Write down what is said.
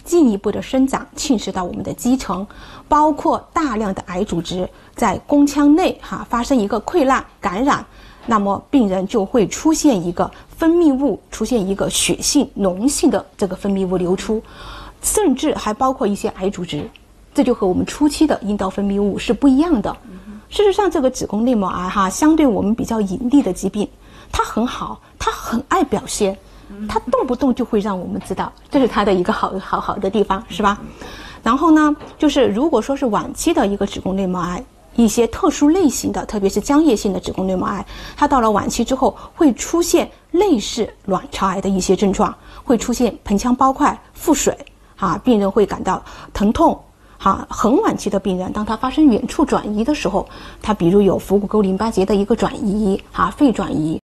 进一步的生长，侵蚀到我们的基层，包括大量的癌组织在宫腔内发生一个溃烂感染，那么病人就会出现一个分泌物，出现一个血性脓性的这个分泌物流出，甚至还包括一些癌组织，这就和我们初期的阴道分泌物是不一样的。事实上，这个子宫内膜癌相对我们比较隐蔽的疾病，它很好，它很爱表现，它动不动就会让我们知道，这是它的一个好的地方，是吧？然后呢，就是如果说是晚期的一个子宫内膜癌，一些特殊类型的，特别是浆液性的子宫内膜癌，它到了晚期之后会出现类似卵巢癌的一些症状，会出现盆腔包块、腹水病人会感到疼痛。很晚期的病人，当他发生远处转移的时候，他比如有腹股沟淋巴结的一个转移肺转移。